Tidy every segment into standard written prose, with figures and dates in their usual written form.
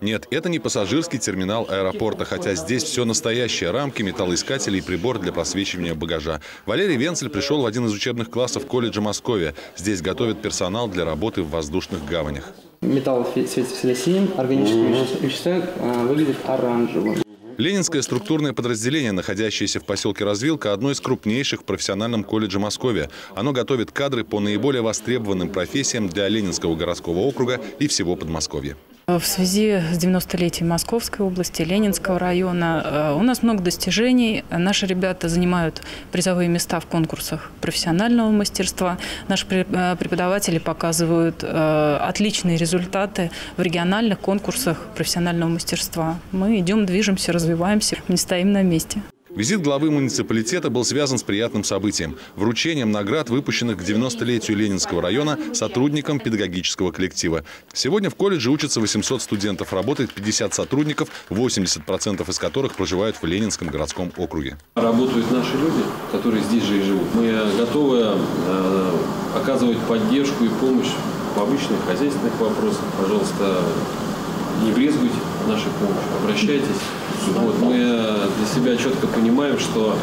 Нет, это не пассажирский терминал аэропорта, хотя здесь все настоящее – рамки, металлоискатели и прибор для просвечивания багажа. Валерий Венцель пришел в один из учебных классов колледжа Московия. Здесь готовят персонал для работы в воздушных гаванях. Металл светится всегда синим, органические вещества выглядят оранжевым. Ленинское структурное подразделение, находящееся в поселке Развилка, одно из крупнейших в профессиональном колледже Московия. Оно готовит кадры по наиболее востребованным профессиям для Ленинского городского округа и всего Подмосковья. В связи с 90-летием Московской области, Ленинского района у нас много достижений. Наши ребята занимают призовые места в конкурсах профессионального мастерства. Наши преподаватели показывают отличные результаты в региональных конкурсах профессионального мастерства. Мы идем, движемся, развиваемся, не стоим на месте. Визит главы муниципалитета был связан с приятным событием – вручением наград, выпущенных к 90-летию Ленинского района сотрудникам педагогического коллектива. Сегодня в колледже учатся 800 студентов, работает 50 сотрудников, 80% из которых проживают в Ленинском городском округе. Работают наши люди, которые здесь же и живут. Мы готовы оказывать поддержку и помощь в обычных хозяйственных вопросах. Пожалуйста, не брезгуйте нашей помощью, обращайтесь. Мы для себя четко понимаем, что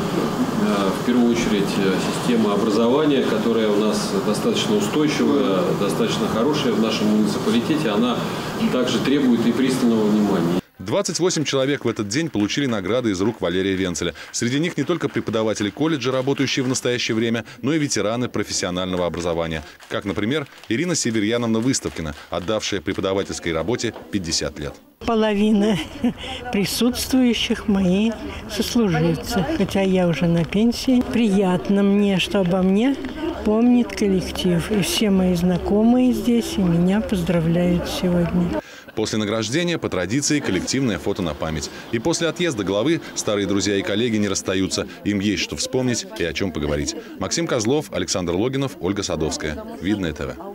в первую очередь система образования, которая у нас достаточно устойчивая, достаточно хорошая в нашем муниципалитете, она также требует и пристального внимания. 28 человек в этот день получили награды из рук Валерия Венцеля. Среди них не только преподаватели колледжа, работающие в настоящее время, но и ветераны профессионального образования. Как, например, Ирина Северьяновна Выставкина, отдавшая преподавательской работе 50 лет. Половина присутствующих мои сослуживцы, хотя я уже на пенсии. Приятно мне, что обо мне помнит коллектив. И все мои знакомые здесь и меня поздравляют сегодня. После награждения, по традиции, коллективное фото на память. И после отъезда главы старые друзья и коллеги не расстаются. Им есть что вспомнить и о чем поговорить. Максим Козлов, Александр Логинов, Ольга Садовская. Видное ТВ.